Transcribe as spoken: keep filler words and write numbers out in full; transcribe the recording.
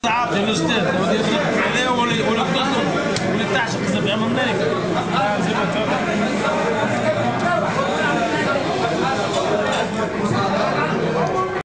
تعاطي الاستاذ ودي عليه ولا ولا تصدم ولا تعشق زي ما امريكا